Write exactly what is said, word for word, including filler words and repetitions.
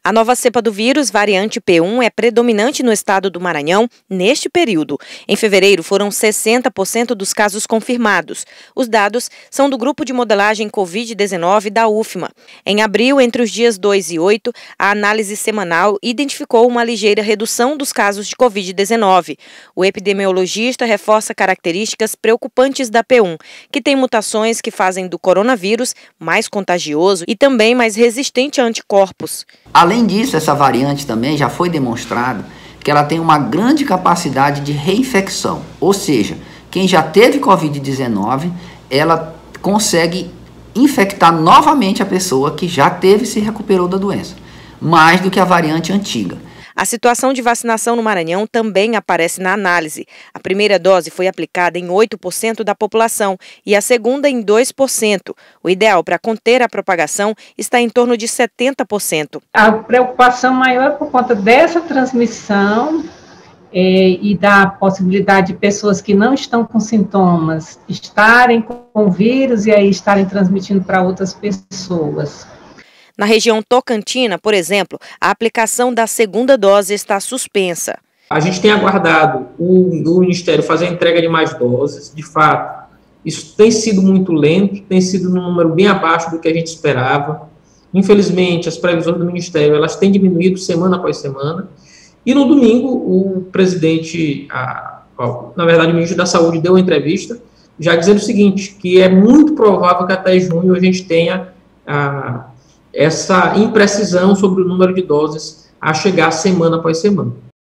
A nova cepa do vírus, variante P um, é predominante no estado do Maranhão neste período. Em fevereiro, foram sessenta por cento dos casos confirmados. Os dados são do Grupo de Modelagem covid dezenove da U F M A. Em abril, entre os dias dois e oito, a análise semanal identificou uma ligeira redução dos casos de covid dezenove. O epidemiologista reforça características preocupantes da P um, que tem mutações que fazem do coronavírus mais contagioso e também mais resistente a anticorpos. Além disso, essa variante também já foi demonstrado que ela tem uma grande capacidade de reinfecção, ou seja, quem já teve covid dezenove, ela consegue infectar novamente a pessoa que já teve e se recuperou da doença, mais do que a variante antiga. A situação de vacinação no Maranhão também aparece na análise. A primeira dose foi aplicada em oito por cento da população e a segunda em dois por cento. O ideal para conter a propagação está em torno de setenta por cento. A preocupação maior é por conta dessa transmissão é, e da possibilidade de pessoas que não estão com sintomas estarem com o vírus e aí estarem transmitindo para outras pessoas. Na região tocantina, por exemplo, a aplicação da segunda dose está suspensa. A gente tem aguardado o, o Ministério fazer a entrega de mais doses. De fato, isso tem sido muito lento, tem sido num número bem abaixo do que a gente esperava. Infelizmente, as previsões do Ministério elas têm diminuído semana após semana. E no domingo, o presidente, a, na verdade, o ministro da Saúde deu uma entrevista, já dizendo o seguinte, que é muito provável que até junho a gente tenha a essa imprecisão sobre o número de doses a chegar semana após semana.